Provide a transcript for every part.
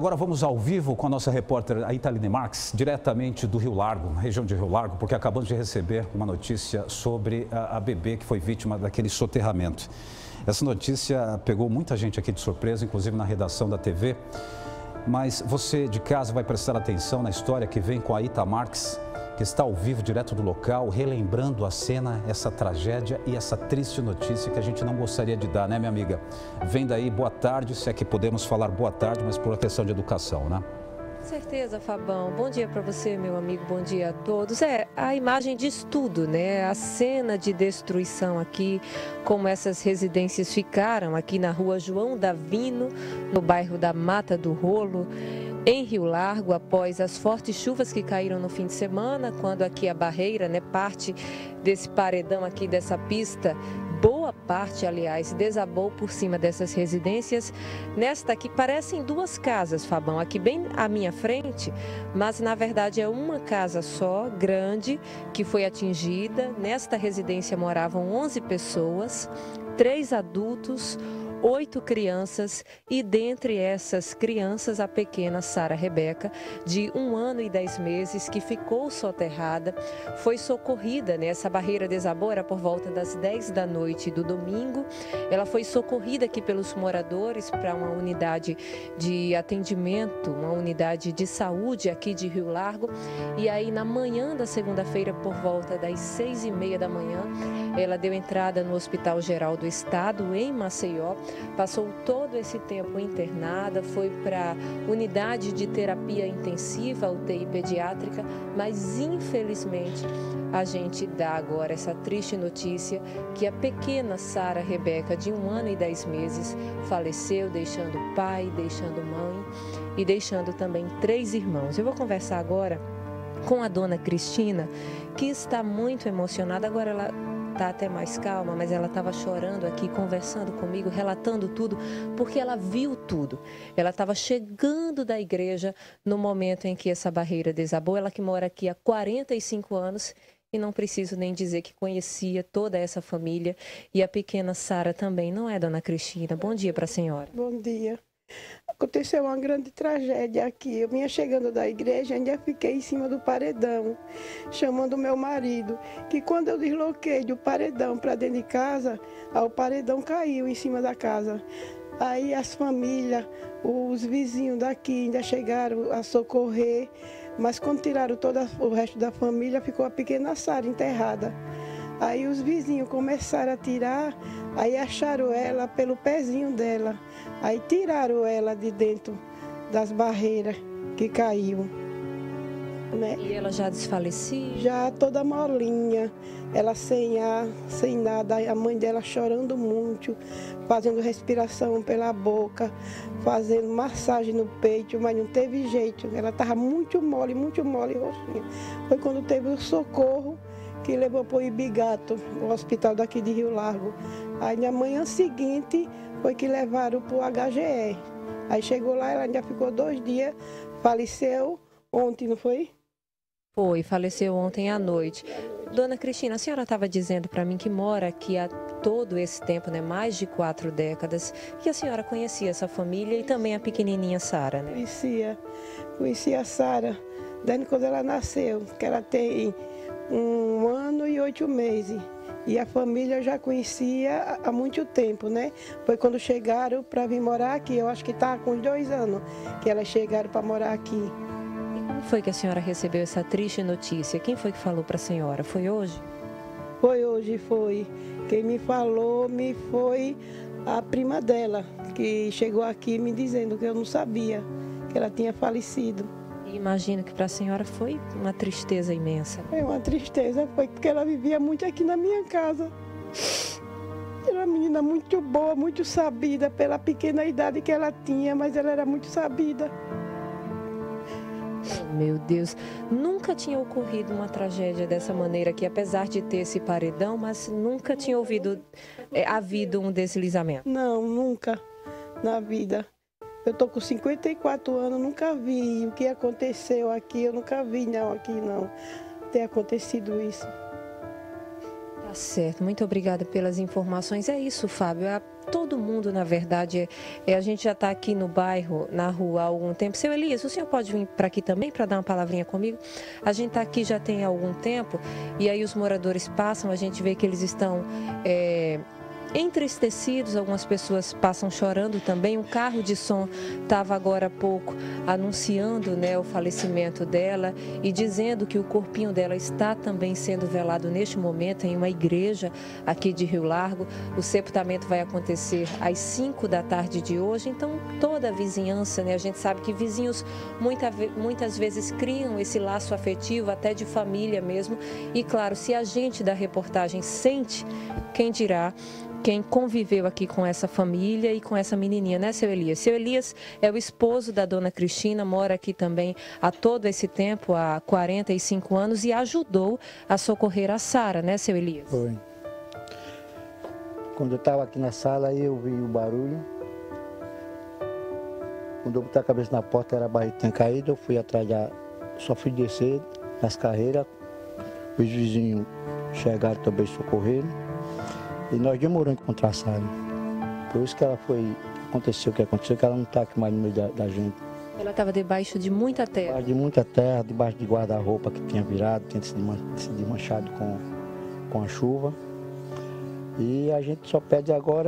Agora vamos ao vivo com a nossa repórter Aitaline Marques, diretamente do Rio Largo, região de Rio Largo, porque acabamos de receber uma notícia sobre a bebê que foi vítima daquele soterramento. Essa notícia pegou muita gente aqui de surpresa, inclusive na redação da TV. Mas você de casa vai prestar atenção na história que vem com a Aita Marques, que está ao vivo, direto do local, relembrando a cena, essa tragédia e essa triste notícia que a gente não gostaria de dar, né, minha amiga? Vem daí, boa tarde, se é que podemos falar boa tarde, mas por uma questão de educação, né? Com certeza, Fabão. Bom dia para você, meu amigo, bom dia a todos. A imagem diz tudo, né? A cena de destruição aqui, como essas residências ficaram aqui na rua João Davino, no bairro da Mata do Rolo, em Rio Largo, após as fortes chuvas que caíram no fim de semana, quando aqui a barreira, né, parte desse paredão aqui dessa pista, boa parte, aliás, desabou por cima dessas residências. Nesta aqui parecem duas casas, Fabão, aqui bem à minha frente, mas na verdade é uma casa só, grande, que foi atingida. Nesta residência moravam 11 pessoas, 3 adultos, 8 crianças e dentre essas crianças a pequena Sara Rebeca, de 1 ano e 10 meses, que ficou soterrada, foi socorrida, né? Essa barreira desabou, era por volta das 10 da noite do domingo. Ela foi socorrida aqui pelos moradores para uma unidade de atendimento, uma unidade de saúde aqui de Rio Largo. E aí na manhã da segunda-feira, por volta das 6h30 da manhã, ela deu entrada no Hospital Geral do Estado, em Maceió. Passou todo esse tempo internada, foi para unidade de terapia intensiva, UTI pediátrica, mas infelizmente a gente dá agora essa triste notícia que a pequena Sara Rebeca, de 1 ano e 10 meses, faleceu, deixando pai, deixando mãe e deixando também 3 irmãos. Eu vou conversar agora com a dona Cristina, que está muito emocionada. Agora ela está até mais calma, mas ela estava chorando aqui, conversando comigo, relatando tudo, porque ela viu tudo. Ela estava chegando da igreja no momento em que essa barreira desabou. Ela que mora aqui há 45 anos e não preciso nem dizer que conhecia toda essa família. E a pequena Sara também, não é, dona Cristina? Bom dia para a senhora. Bom dia. Aconteceu uma grande tragédia aqui. Eu vinha chegando da igreja, ainda fiquei em cima do paredão, chamando o meu marido, que quando eu desloquei do paredão para dentro de casa, o paredão caiu em cima da casa. Aí as famílias, os vizinhos daqui ainda chegaram a socorrer, mas quando tiraram todo o resto da família, ficou a pequena Sara enterrada. Aí os vizinhos começaram a tirar, aí acharam ela pelo pezinho dela. Aí tiraram ela de dentro das barreiras que caiu, né? E ela já desfalecia? Já toda molinha, ela sem ar, sem nada. A mãe dela chorando muito, fazendo respiração pela boca, fazendo massagem no peito, mas não teve jeito. Ela estava muito mole, roxinha. Foi quando teve o socorro que levou para o Ibigato, o hospital daqui de Rio Largo. Aí na manhã seguinte foi que levaram para o HGE. Aí chegou lá, ela ainda ficou 2 dias, faleceu ontem, não foi? Foi, faleceu ontem à noite. Dona Cristina, a senhora estava dizendo para mim que mora aqui há todo esse tempo, né? Mais de 4 décadas, que a senhora conhecia essa família e também a pequenininha Sara, né? Conhecia a Sara desde quando ela nasceu, que ela tem 1 ano e 8 meses. E a família eu já conhecia há muito tempo, né? Foi quando chegaram para vir morar aqui, eu acho que está com uns 2 anos que elas chegaram para morar aqui. E como foi que a senhora recebeu essa triste notícia? Quem foi que falou para a senhora? Foi hoje? Foi hoje, foi. Quem me falou foi a prima dela, que chegou aqui me dizendo que eu não sabia que ela tinha falecido. Imagino que para a senhora foi uma tristeza imensa. É uma tristeza, foi porque ela vivia muito aqui na minha casa. Era uma menina muito boa, muito sabida, pela pequena idade que ela tinha, mas ela era muito sabida. Oh, meu Deus, nunca tinha ocorrido uma tragédia dessa maneira aqui, apesar de ter esse paredão, mas nunca tinha havido um deslizamento. Não, nunca na vida. Eu estou com 54 anos, nunca vi o que aconteceu aqui, eu nunca vi não, aqui não, ter acontecido isso. Tá Tá certo, muito obrigada pelas informações. É isso, Fábio. Todo mundo, na verdade, a gente já está aqui no bairro, na rua há algum tempo. Seu Elias, o senhor pode vir para aqui também para dar uma palavrinha comigo? A gente está aqui já tem algum tempo e aí os moradores passam, a gente vê que eles estão entristecidos, algumas pessoas passam chorando também. Um carro de som estava agora há pouco anunciando, né, o falecimento dela e dizendo que o corpinho dela está também sendo velado neste momento em uma igreja aqui de Rio Largo. O sepultamento vai acontecer às 5 da tarde de hoje, então toda a vizinhança, né, a gente sabe que vizinhos muitas vezes criam esse laço afetivo, até de família mesmo, e claro, se a gente da reportagem sente, quem dirá quem conviveu aqui com essa família e com essa menininha, né, seu Elias? Seu Elias é o esposo da dona Cristina, mora aqui também há todo esse tempo, há 45 anos, e ajudou a socorrer a Sara, né, seu Elias? Foi. Quando eu estava aqui na sala, aí eu vi o barulho. Quando eu botei a cabeça na porta, era a barriga que tinha caído, eu fui atrás só fui descer nas carreiras, os vizinhos chegaram também socorreram. E nós demoramos a encontrar a Sara. Por isso que aconteceu o que aconteceu, que ela não está aqui mais no meio da gente. Ela estava debaixo de muita terra? Debaixo de muita terra, debaixo de guarda-roupa que tinha virado, tinha se desmanchado com a chuva. E a gente só pede agora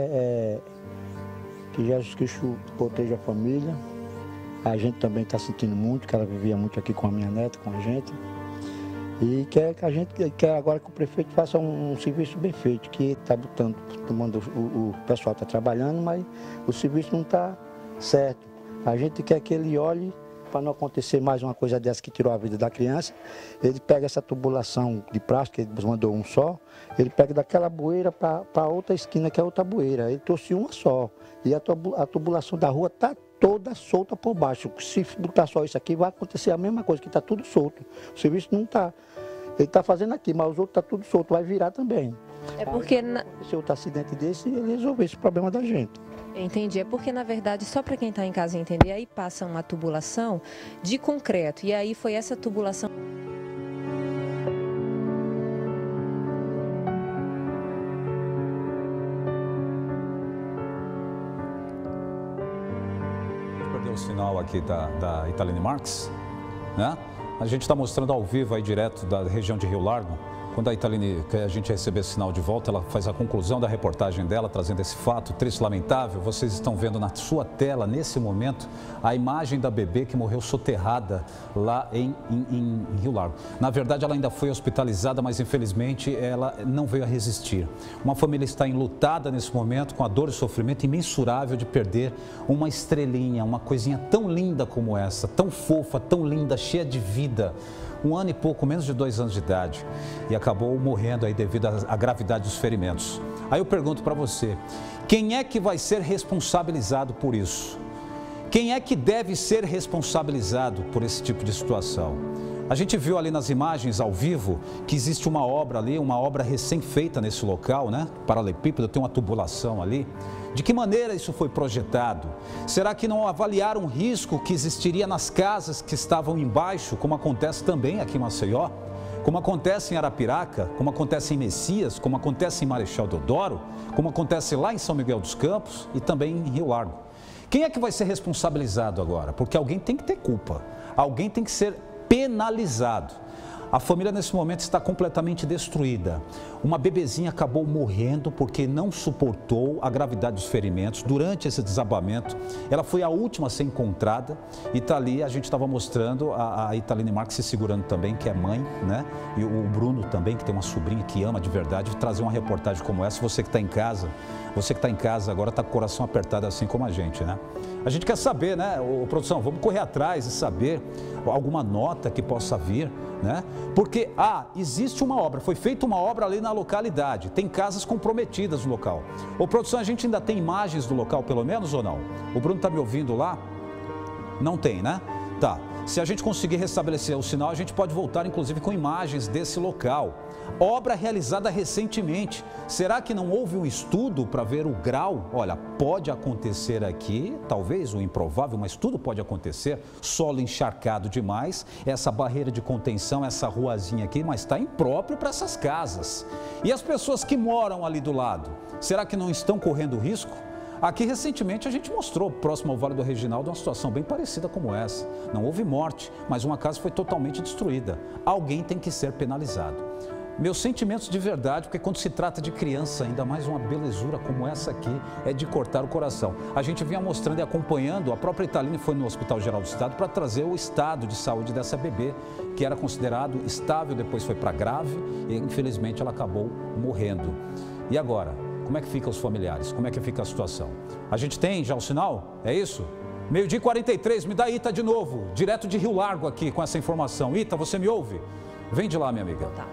que Jesus Cristo proteja a família. A gente também está sentindo muito, que ela vivia muito aqui com a minha neta, com a gente. E quer agora que o prefeito faça um serviço bem feito, que está tomando, o pessoal está trabalhando, mas o serviço não está certo. A gente quer que ele olhe para não acontecer mais uma coisa dessa que tirou a vida da criança. Ele pega essa tubulação de plástico, ele mandou um só, ele pega daquela bueira para outra esquina, que é outra bueira. Ele trouxe uma só. E a tubulação da rua está toda solta por baixo. Se botar só isso aqui, vai acontecer a mesma coisa, que está tudo solto. O serviço não está. Ele está fazendo aqui, mas os outros estão tudo solto, vai virar também. É porque... Se outro acidente desse, ele resolver esse problema da gente. Entendi. É porque, na verdade, só para quem está em casa entender, aí passa uma tubulação de concreto. E aí foi essa tubulação... Perdeu o sinal aqui da Italine Marx, né? A gente está mostrando ao vivo aí direto da região de Rio Largo. Quando a Italine, que a gente receber esse sinal de volta, ela faz a conclusão da reportagem dela, trazendo esse fato triste, lamentável. Vocês estão vendo na sua tela, nesse momento, a imagem da bebê que morreu soterrada lá em Rio Largo. Na verdade, ela ainda foi hospitalizada, mas infelizmente ela não veio a resistir. Uma família está enlutada nesse momento, com a dor e sofrimento imensurável de perder uma estrelinha, uma coisinha tão linda como essa, tão fofa, tão linda, cheia de vida. 1 ano e pouco, menos de 2 anos de idade, e acabou morrendo aí devido à gravidade dos ferimentos. Aí eu pergunto para você, quem é que vai ser responsabilizado por isso? Quem é que deve ser responsabilizado por esse tipo de situação? A gente viu ali nas imagens ao vivo que existe uma obra ali, uma obra recém-feita nesse local, né? Paralelepípedo, tem uma tubulação ali. De que maneira isso foi projetado? Será que não avaliaram o risco que existiria nas casas que estavam embaixo, como acontece também aqui em Maceió? Como acontece em Arapiraca, como acontece em Messias, como acontece em Marechal Deodoro, como acontece lá em São Miguel dos Campos e também em Rio Largo. Quem é que vai ser responsabilizado agora? Porque alguém tem que ter culpa, alguém tem que ser penalizado. A família nesse momento está completamente destruída. Uma bebezinha acabou morrendo porque não suportou a gravidade dos ferimentos. Durante esse desabamento, ela foi a última a ser encontrada e está ali, a gente estava mostrando a Italine Marx se segurando também, que é mãe, né? E o Bruno também, que tem uma sobrinha que ama de verdade, trazer uma reportagem como essa. Você que está em casa agora está com o coração apertado assim como a gente, né? A gente quer saber, né, produção, vamos correr atrás e saber alguma nota que possa vir, né? Porque, existe uma obra, foi feita uma obra ali na localidade, tem casas comprometidas no local. Ô, produção, a gente ainda tem imagens do local, pelo menos, ou não? O Bruno está me ouvindo lá? Não tem, né? Tá. Se a gente conseguir restabelecer o sinal, a gente pode voltar, inclusive, com imagens desse local. Obra realizada recentemente. Será que não houve um estudo para ver o grau? Olha, pode acontecer aqui, talvez o improvável, mas tudo pode acontecer. Solo encharcado demais, essa barreira de contenção, essa ruazinha aqui, mas está impróprio para essas casas. E as pessoas que moram ali do lado, será que não estão correndo risco? Aqui, recentemente, a gente mostrou, próximo ao Vale do Reginaldo, uma situação bem parecida como essa. Não houve morte, mas uma casa foi totalmente destruída. Alguém tem que ser penalizado. Meus sentimentos de verdade, porque quando se trata de criança, ainda mais uma belezura como essa aqui, é de cortar o coração. A gente vinha mostrando e acompanhando, a própria Italine foi no Hospital Geral do Estado para trazer o estado de saúde dessa bebê, que era considerado estável, depois foi para grave e infelizmente ela acabou morrendo. E agora? Como é que ficam os familiares? Como é que fica a situação? A gente tem já o sinal? É isso? 12h43, me dá Ita de novo, direto de Rio Largo aqui com essa informação. Ita, você me ouve? Vem de lá, minha amiga. Tá.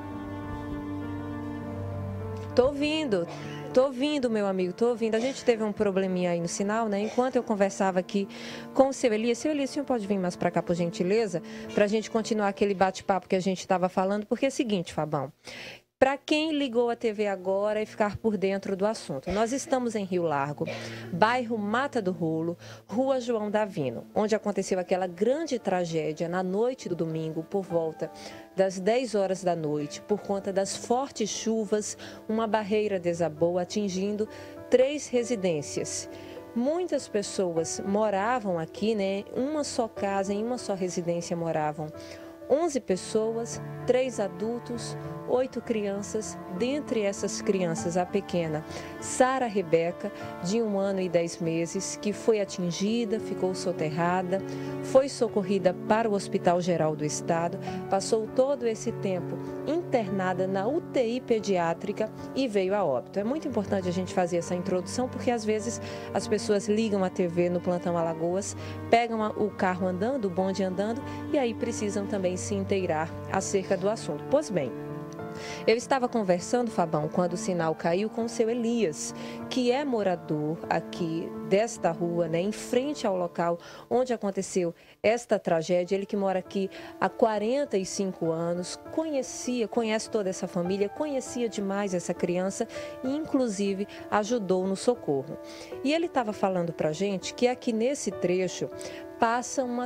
Tô ouvindo, meu amigo, tô ouvindo. A gente teve um probleminha aí no sinal, né? Enquanto eu conversava aqui com o seu Elias. Seu Elias, o senhor pode vir mais para cá, por gentileza? Para a gente continuar aquele bate-papo que a gente estava falando, porque é o seguinte, Fabão. Para quem ligou a TV agora e ficar por dentro do assunto, nós estamos em Rio Largo, bairro Mata do Rolo, Rua João Davino, onde aconteceu aquela grande tragédia na noite do domingo, por volta das 10 horas da noite. Por conta das fortes chuvas, uma barreira desabou, atingindo 3 residências. Muitas pessoas moravam aqui, né? Uma só casa, em uma só residência moravam 11 pessoas, 3 adultos, 8 crianças. Dentre essas crianças, a pequena Sara Rebeca, de 1 ano e 10 meses, que foi atingida, ficou soterrada, foi socorrida para o Hospital Geral do Estado, passou todo esse tempo internada na UTI pediátrica e veio a óbito. É muito importante a gente fazer essa introdução, porque às vezes as pessoas ligam a TV no Plantão Alagoas, pegam o carro andando, o bonde andando, e aí precisam também se inteirar acerca do assunto. Pois bem, eu estava conversando, Fabão, quando o sinal caiu, com o seu Elias, que é morador aqui desta rua, né, em frente ao local onde aconteceu esta tragédia. Ele que mora aqui há 45 anos, conhece toda essa família, conhecia demais essa criança e, inclusive, ajudou no socorro. E ele estava falando para a gente que aqui nesse trecho passava uma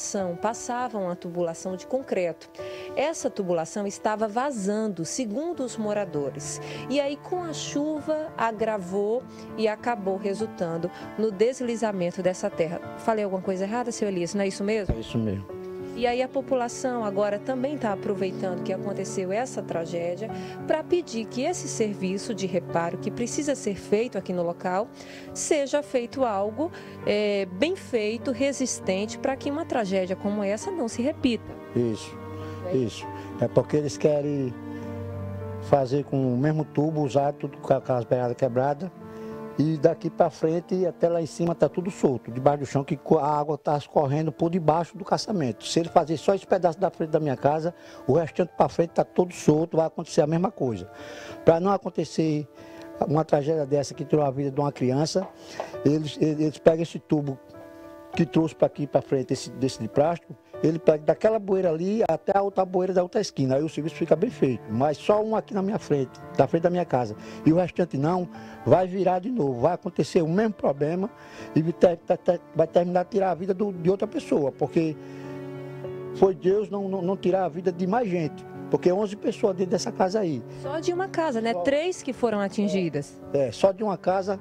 tubulação de concreto. Essa tubulação estava vazando, segundo os moradores. E aí, com a chuva, agravou e acabou resultando no deslizamento dessa terra. Falei alguma coisa errada, seu Elias? Não é isso mesmo? É isso mesmo. E aí a população agora também está aproveitando que aconteceu essa tragédia para pedir que esse serviço de reparo que precisa ser feito aqui no local seja feito algo bem feito, resistente, para que uma tragédia como essa não se repita. Isso. É porque eles querem fazer com o mesmo tubo, usar tudo com aquelas beiradas quebradas. E daqui para frente, até lá em cima, está tudo solto, debaixo do chão, que a água está escorrendo por debaixo do caçamento. Se ele fazer só esse pedaço da frente da minha casa, o restante para frente está todo solto, vai acontecer a mesma coisa. Para não acontecer uma tragédia dessa que tirou a vida de uma criança, eles pegam esse tubo que trouxe para aqui para frente, desse de plástico, ele pega daquela bueira ali até a outra bueira da outra esquina. Aí o serviço fica bem feito. Mas só um aqui na minha frente, da frente da minha casa. E o restante não, vai virar de novo. Vai acontecer o mesmo problema e vai terminar de tirar a vida de outra pessoa. Porque foi Deus não tirar a vida de mais gente. Porque 11 pessoas dentro dessa casa aí. Só de uma casa, né? 3 que foram atingidas. Só de uma casa.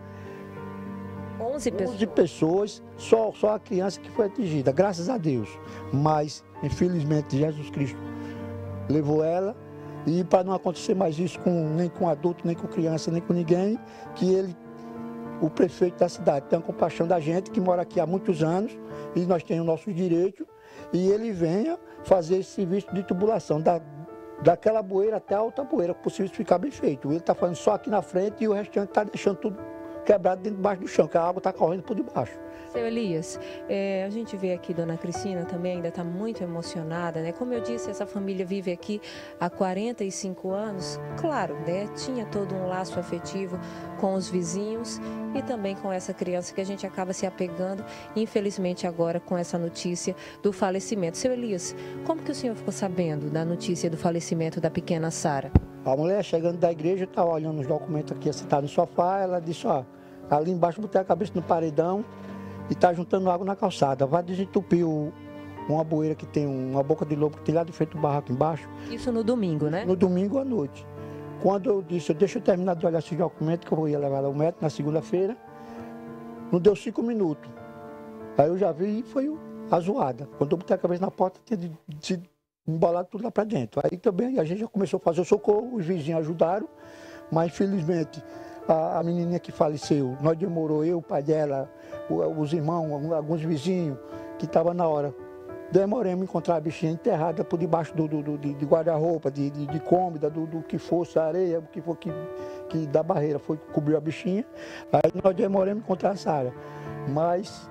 11 pessoas, só a criança que foi atingida, graças a Deus. Mas, infelizmente, Jesus Cristo levou ela. E para não acontecer mais isso nem com adulto, nem com criança, nem com ninguém, que o prefeito da cidade tenha compaixão da gente, que mora aqui há muitos anos, e nós temos nossos direitos, e ele venha fazer esse serviço de tubulação, daquela bueira até a outra bueira, para o serviço ficar bem feito. Ele está fazendo só aqui na frente e o restante está deixando tudo quebrado dentro debaixo do chão, que a água está correndo por debaixo. Seu Elias, a gente vê aqui Dona Cristina também ainda está muito emocionada, né? Como eu disse, essa família vive aqui há 45 anos. Claro, né? Tinha todo um laço afetivo com os vizinhos e também com essa criança que a gente acaba se apegando, infelizmente agora com essa notícia do falecimento. Seu Elias, como que o senhor ficou sabendo da notícia do falecimento da pequena Sara? A mulher chegando da igreja, estava olhando os documentos aqui, sentada no sofá, ela disse, ó, ali embaixo botei a cabeça no paredão e está juntando água na calçada. Vai desentupir uma bueira que tem, uma boca de lobo que tem lá de frente do barraco embaixo. Isso no domingo, né? No domingo à noite. Quando eu disse, deixa eu terminar de olhar esses documentos, que eu ia levar ao médico na segunda-feira, não deu 5 minutos. Aí eu já vi e foi a zoada. Quando eu botei a cabeça na porta, tinha sido embolado tudo lá para dentro. Aí também a gente já começou a fazer o socorro, os vizinhos ajudaram, mas infelizmente a menininha que faleceu, nós demorou, eu, o pai dela, os irmãos, alguns vizinhos que estavam na hora. Demoramos a encontrar a bichinha enterrada por debaixo de guarda-roupa, de cômoda, do que fosse, areia, o que for que da barreira foi cobriu a bichinha. Aí nós demoramos a encontrar a Sara. Mas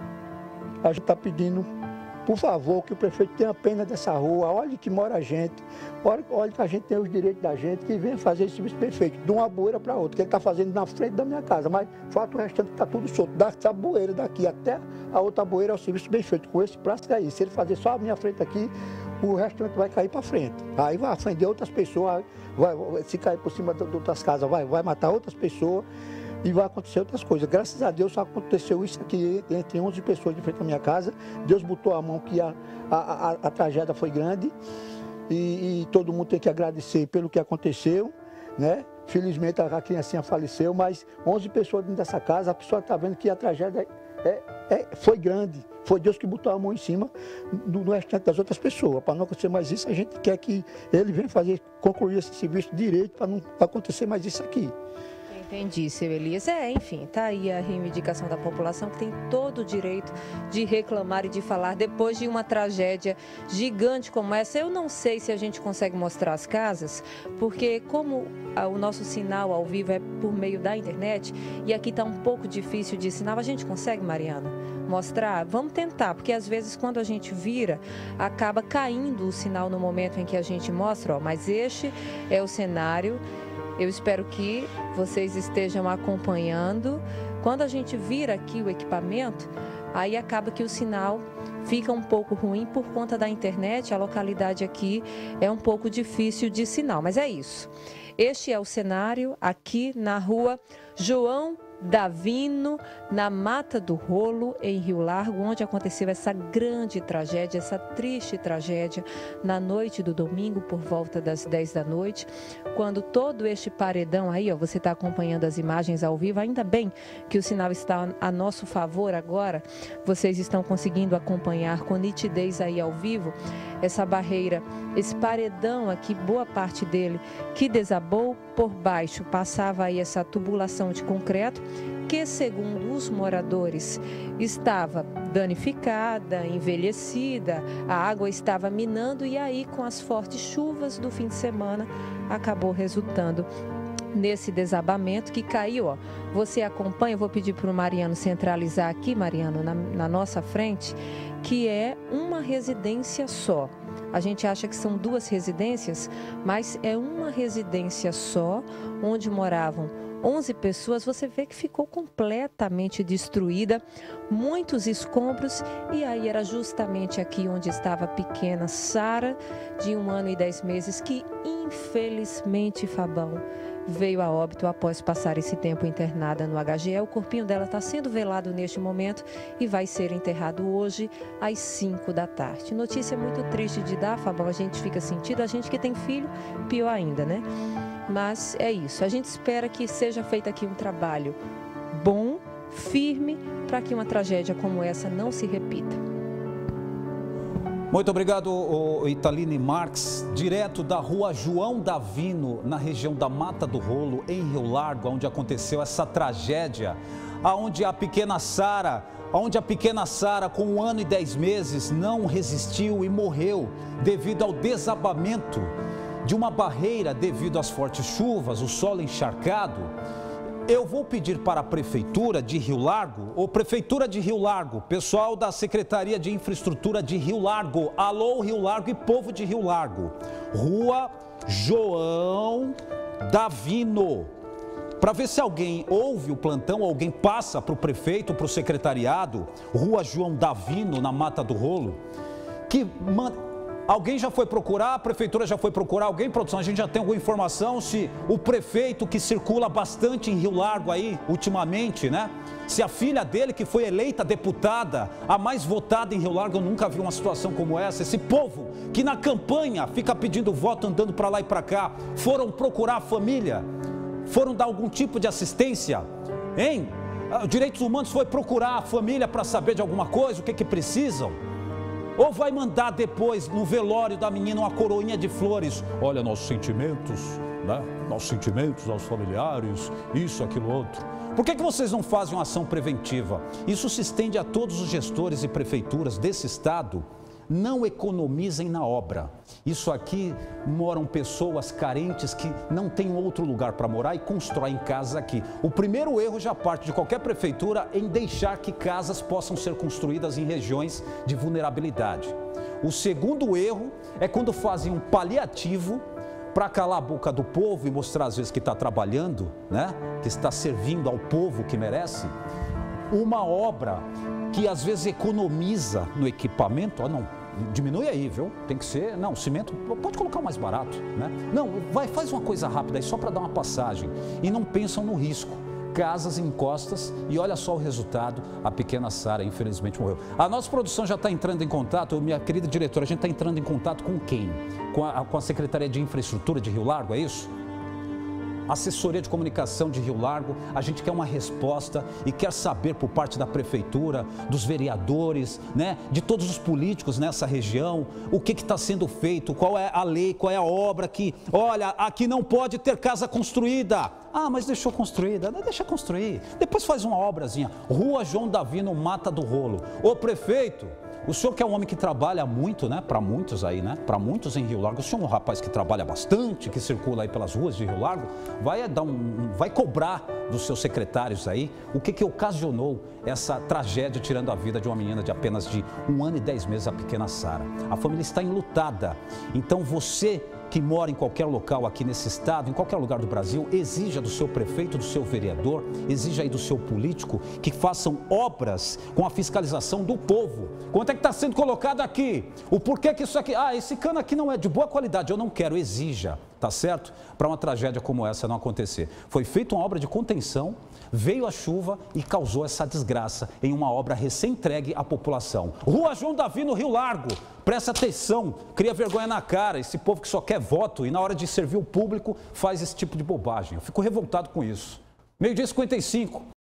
a gente está pedindo, por favor, que o prefeito tenha pena dessa rua, olhe que mora a gente, olhe que a gente tem os direitos da gente, que venha fazer esse serviço perfeito, de uma bueira para outra, que ele está fazendo na frente da minha casa, mas fato o restante está tudo solto, dessa bueira daqui até a outra bueira é o serviço bem feito, com esse braço aí. Se ele fazer só a minha frente aqui, o restante vai cair para frente. Aí vai ofender outras pessoas, se cair por cima de outras casas, vai matar outras pessoas. E vai acontecer outras coisas. Graças a Deus só aconteceu isso aqui entre 11 pessoas de frente à minha casa. Deus botou a mão que a tragédia foi grande e todo mundo tem que agradecer pelo que aconteceu, né? Felizmente a criancinha faleceu, mas 11 pessoas dentro dessa casa, a pessoa está vendo que a tragédia foi grande. Foi Deus que botou a mão em cima do restante das outras pessoas. Para não acontecer mais isso, a gente quer que ele venha concluir esse serviço direito para não acontecer mais isso aqui. Entendi, seu Elias. Enfim, tá aí a reivindicação da população que tem todo o direito de reclamar e de falar depois de uma tragédia gigante como essa. Eu não sei se a gente consegue mostrar as casas, porque como o nosso sinal ao vivo é por meio da internet e aqui tá um pouco difícil de sinal, a gente consegue, Mariana, mostrar? Vamos tentar, porque às vezes quando a gente vira, acaba caindo o sinal no momento em que a gente mostra, ó, mas este é o cenário. Eu espero que vocês estejam acompanhando. Quando a gente vira aqui o equipamento, aí acaba que o sinal fica um pouco ruim por conta da internet. A localidade aqui é um pouco difícil de sinal, mas é isso. Este é o cenário aqui na rua João Davino, na Mata do Rolo, em Rio Largo, onde aconteceu essa grande tragédia, essa triste tragédia, na noite do domingo, por volta das 10 da noite, quando todo este paredão aí, ó, você está acompanhando as imagens ao vivo, ainda bem que o sinal está a nosso favor agora, vocês estão conseguindo acompanhar com nitidez aí ao vivo, essa barreira, esse paredão aqui, boa parte dele, que desabou. Por baixo passava aí essa tubulação de concreto, que segundo os moradores estava danificada, envelhecida, a água estava minando e aí com as fortes chuvas do fim de semana acabou resultando nesse desabamento que caiu, ó. Você acompanha, eu vou pedir para o Mariano centralizar aqui, Mariano, na nossa frente, que é uma residência só. A gente acha que são duas residências, mas é uma residência só, onde moravam 11 pessoas. Você vê que ficou completamente destruída, muitos escombros, e aí era justamente aqui onde estava a pequena Sara, de 1 ano e 10 meses, que infelizmente, Fabão, veio a óbito após passar esse tempo internada no HGE. O corpinho dela está sendo velado neste momento e vai ser enterrado hoje às 5 da tarde. Notícia muito triste de dar, Fabão, a gente fica sentido, a gente que tem filho, pior ainda, né? Mas é isso, a gente espera que seja feito aqui um trabalho bom, firme, para que uma tragédia como essa não se repita. Muito obrigado, Italine Marques, direto da rua João Davino, na região da Mata do Rolo, em Rio Largo, onde aconteceu essa tragédia, onde a pequena Sara, com 1 ano e 10 meses, não resistiu e morreu devido ao desabamento de uma barreira devido às fortes chuvas, o solo encharcado. eu vou pedir para a Prefeitura de Rio Largo, ou Prefeitura de Rio Largo, pessoal da Secretaria de Infraestrutura de Rio Largo, alô Rio Largo e povo de Rio Largo, Rua João Davino, para ver se alguém ouve o plantão, ou alguém passa para o prefeito, para o secretariado, Rua João Davino, na Mata do Rolo, que manda... Alguém já foi procurar, a prefeitura já foi procurar, alguém, produção, a gente já tem alguma informação se o prefeito que circula bastante em Rio Largo aí, ultimamente, né? Se a filha dele, que foi eleita deputada, a mais votada em Rio Largo, eu nunca vi uma situação como essa. Esse povo que na campanha fica pedindo voto, andando para lá e para cá, foram procurar a família, foram dar algum tipo de assistência, hein? Direitos Humanos foi procurar a família para saber de alguma coisa, o que precisam? Ou vai mandar depois, no velório da menina, uma coroinha de flores? Olha, nossos sentimentos, né? Nossos sentimentos aos familiares, isso, aquilo, outro. Por que vocês não fazem uma ação preventiva? Isso se estende a todos os gestores e prefeituras desse estado. Não economizem na obra. Isso aqui moram pessoas carentes que não têm outro lugar para morar e constroem casas aqui. O primeiro erro já parte de qualquer prefeitura em deixar que casas possam ser construídas em regiões de vulnerabilidade. O segundo erro é quando fazem um paliativo para calar a boca do povo e mostrar às vezes que está trabalhando, né? Que está servindo ao povo que merece. Uma obra que às vezes economiza no equipamento, não, diminui aí, viu? Tem que ser, não, cimento, pode colocar o mais barato, né? Não, faz uma coisa rápida aí só para dar uma passagem e não pensam no risco. Casas encostas e olha só o resultado, a pequena Sara infelizmente morreu. A nossa produção já está entrando em contato, minha querida diretora, a gente está entrando em contato com quem? Com a Secretaria de Infraestrutura de Rio Largo, é isso? Assessoria de Comunicação de Rio Largo, a gente quer uma resposta e quer saber por parte da Prefeitura, dos vereadores, né, de todos os políticos nessa região, o que está sendo feito, qual é a lei, qual é a obra que, olha, aqui não pode ter casa construída. Ah, mas deixou construída, deixa construir, depois faz uma obrazinha. Rua João Davino, Mata do Rolo. Ô prefeito, o senhor que é um homem que trabalha muito, né? Para muitos aí, né? Para muitos em Rio Largo. O senhor é um rapaz que trabalha bastante, que circula aí pelas ruas de Rio Largo. Vai cobrar dos seus secretários aí o que ocasionou essa tragédia tirando a vida de uma menina de apenas de 1 ano e 10 meses, a pequena Sara. A família está enlutada. Então você que mora em qualquer local aqui nesse estado, em qualquer lugar do Brasil, exija do seu prefeito, do seu vereador, exija aí do seu político que façam obras com a fiscalização do povo. Quanto é que está sendo colocado aqui? O porquê que isso aqui... Ah, esse cano aqui não é de boa qualidade, eu não quero, exija, tá certo? Para uma tragédia como essa não acontecer. Foi feita uma obra de contenção, veio a chuva e causou essa desgraça em uma obra recém-entregue à população. Rua João Davino, Rio Largo. Presta atenção, cria vergonha na cara, esse povo que só quer voto e na hora de servir o público faz esse tipo de bobagem. Eu fico revoltado com isso. 12h55.